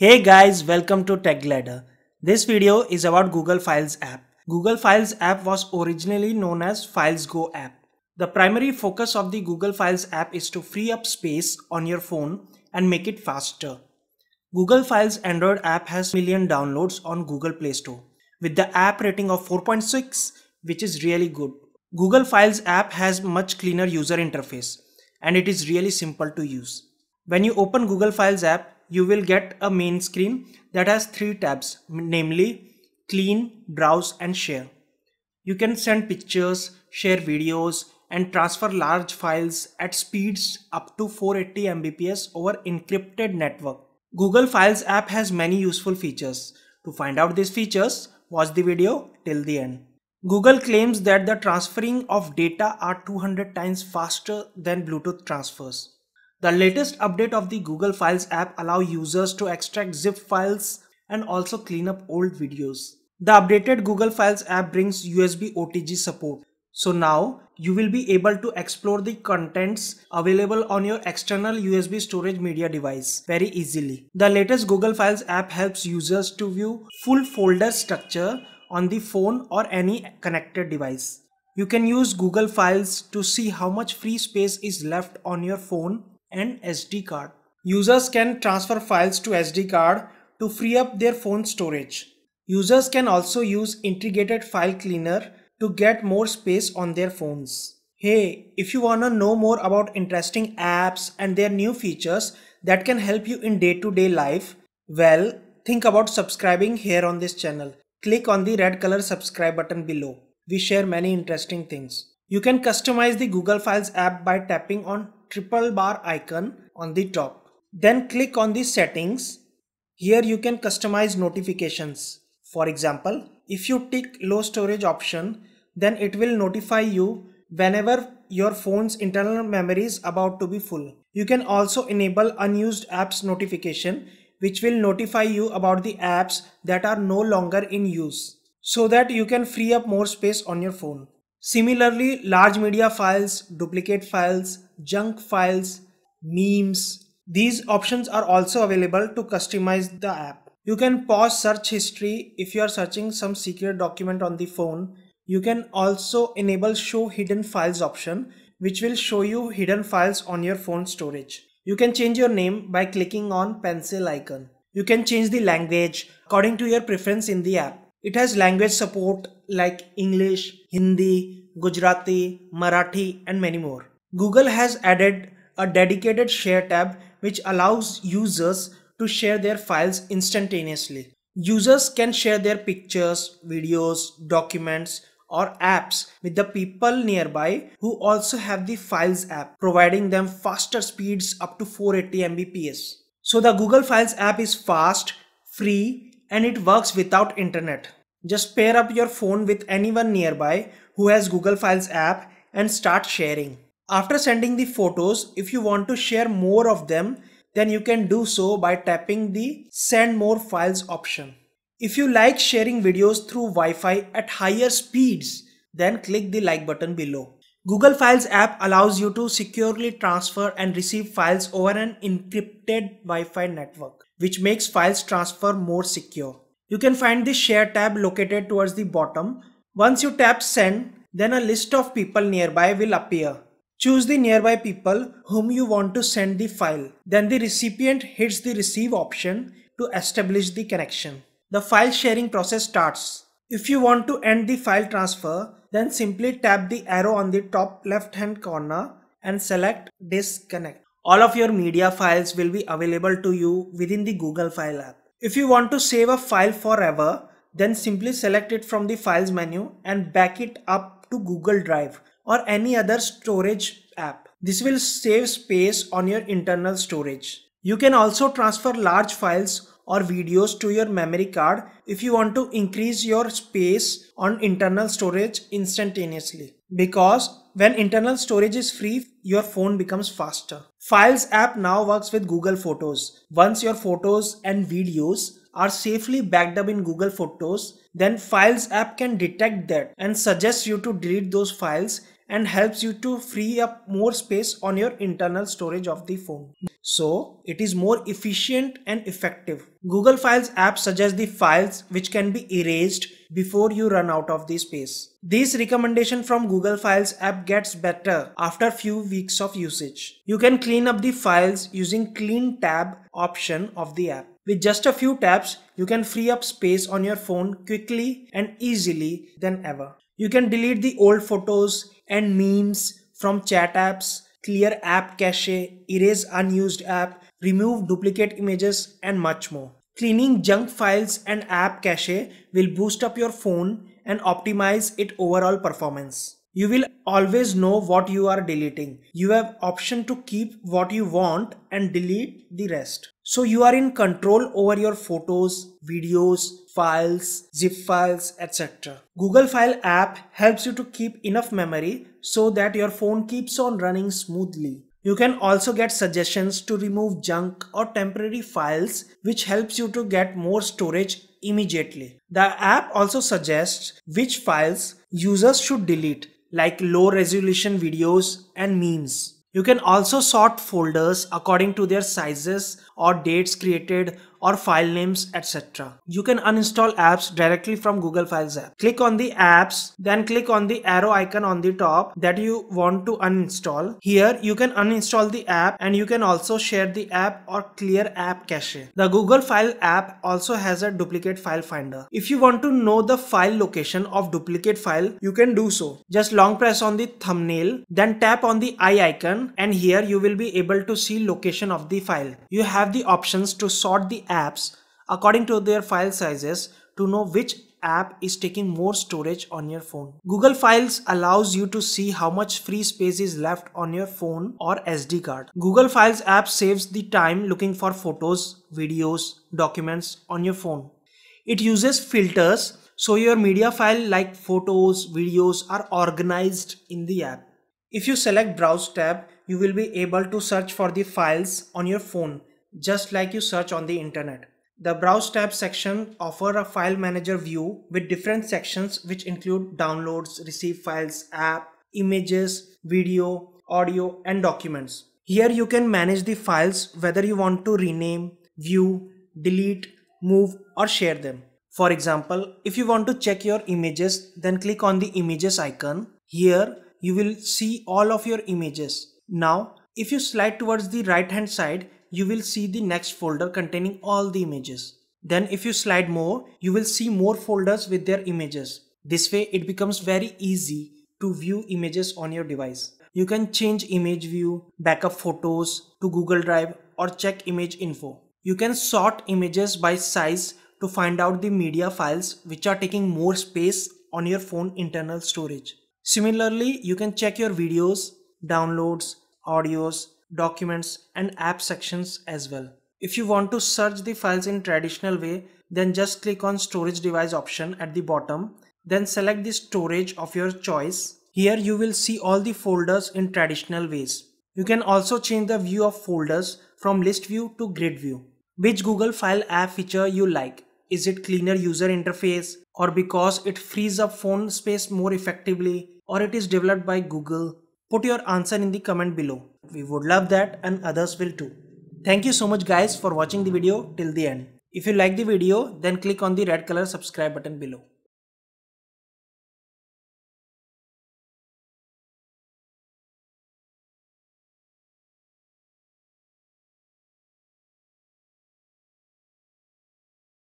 Hey guys, welcome to Tech Ladder. This video is about Google Files app. Google Files app was originally known as Files Go app. The primary focus of the Google Files app is to free up space on your phone and make it faster. Google Files Android app has million downloads on Google Play Store with the app rating of 4.6, which is really good. Google Files app has much cleaner user interface and it is really simple to use. When you open Google Files app, you will get a main screen that has three tabs, namely Clean, Browse and Share. You can send pictures, share videos and transfer large files at speeds up to 480 Mbps over encrypted network. Google Files app has many useful features. To find out these features, watch the video till the end. Google claims that the transferring of data are 200 times faster than Bluetooth transfers. The latest update of the Google Files app allows users to extract zip files and also clean up old videos. The updated Google Files app brings USB OTG support. So now you will be able to explore the contents available on your external USB storage media device very easily. The latest Google Files app helps users to view full folder structure on the phone or any connected device. You can use Google Files to see how much free space is left on your phone and SD card. Users can transfer files to SD card to free up their phone storage. Users can also use integrated file cleaner to get more space on their phones. Hey, if you wanna know more about interesting apps and their new features that can help you in day-to-day life, well, think about subscribing here on this channel. Click on the red color subscribe button below. We share many interesting things. You can customize the Google Files app by tapping on triple bar icon on the top. Then click on the settings. Here you can customize notifications. For example, if you tick low storage option, then it will notify you whenever your phone's internal memory is about to be full. You can also enable unused apps notification, which will notify you about the apps that are no longer in use, so that you can free up more space on your phone. Similarly, large media files, duplicate files, junk files, memes, these options are also available to customize the app. You can pause search history if you are searching some secret document on the phone. You can also enable show hidden files option, which will show you hidden files on your phone storage. You can change your name by clicking on pencil icon. You can change the language according to your preference in the app. It has language support like English, Hindi, Gujarati, Marathi and many more. Google has added a dedicated share tab which allows users to share their files instantaneously. Users can share their pictures, videos, documents or apps with the people nearby who also have the Files app, providing them faster speeds up to 480 Mbps. So the Google Files app is fast, free and it works without internet. Just pair up your phone with anyone nearby who has Google Files app and start sharing. After sending the photos, if you want to share more of them, then you can do so by tapping the Send More Files option. If you like sharing videos through Wi-Fi at higher speeds, then click the like button below. Google Files app allows you to securely transfer and receive files over an encrypted Wi-Fi network, which makes files transfer more secure. You can find the Share tab located towards the bottom. Once you tap Send, then a list of people nearby will appear. Choose the nearby people whom you want to send the file. Then the recipient hits the Receive option to establish the connection. The file sharing process starts. If you want to end the file transfer, then simply tap the arrow on the top left hand corner and select Disconnect. All of your media files will be available to you within the Google File app. If you want to save a file forever, then simply select it from the Files menu and back it up to Google Drive or any other storage app. This will save space on your internal storage. You can also transfer large files or videos to your memory card if you want to increase your space on internal storage instantaneously. Because when internal storage is free, your phone becomes faster. Files app now works with Google Photos. Once your photos and videos are safely backed up in Google Photos, then Files app can detect that and suggest you to delete those files and helps you to free up more space on your internal storage of the phone. so it is more efficient and effective. Google Files app suggests the files which can be erased before you run out of the space. This recommendation from Google Files app gets better after few weeks of usage. You can clean up the files using Clean tab option of the app. With just a few taps, you can free up space on your phone quickly and easily than ever. You can delete the old photos and memes from chat apps, clear app cache, erase unused app, remove duplicate images, and much more. Cleaning junk files and app cache will boost up your phone and optimize its overall performance. You will always know what you are deleting. You have option to keep what you want and delete the rest. So you are in control over your photos, videos, files, zip files, etc. Google File app helps you to keep enough memory so that your phone keeps on running smoothly. You can also get suggestions to remove junk or temporary files, which helps you to get more storage immediately. The app also suggests which files users should delete, like low resolution videos and memes. You can also sort folders according to their sizes or dates created or file names, etc. You can uninstall apps directly from Google Files app. Click on the apps, then click on the arrow icon on the top that you want to uninstall. Here you can uninstall the app and you can also share the app or clear app cache. The Google File app also has a duplicate file finder. If you want to know the file location of duplicate file, you can do so. Just long press on the thumbnail, then tap on the eye icon, and here you will be able to see location of the file. You have the options to sort the apps according to their file sizes to know which app is taking more storage on your phone. Google Files allows you to see how much free space is left on your phone or SD card. Google Files app saves the time looking for photos, videos, documents on your phone. It uses filters so your media file like photos, videos are organized in the app. If you select Browse tab, you will be able to search for the files on your phone just like you search on the internet. The Browse tab section offers a file manager view with different sections which include downloads, receive files, app, images, video, audio, and documents. Here you can manage the files whether you want to rename, view, delete, move, or share them. For example, if you want to check your images, then click on the images icon. Here you will see all of your images. Now, if you slide towards the right hand side, you will see the next folder containing all the images. Then if you slide more, you will see more folders with their images. This way it becomes very easy to view images on your device. You can change image view, backup photos to Google Drive, or check image info. You can sort images by size to find out the media files which are taking more space on your phone internal storage. Similarly, you can check your videos, downloads, audios, documents, and app sections as well. If you want to search the files in traditional way, then just click on storage device option at the bottom, then select the storage of your choice. Here you will see all the folders in traditional ways. You can also change the view of folders from list view to grid view. Which Google File app feature you like? Is it cleaner user interface, or because it frees up phone space more effectively, or it is developed by Google? Put your answer in the comment below. We would love that and others will too. Thank you so much guys for watching the video till the end. If you like the video, then click on the red color subscribe button below.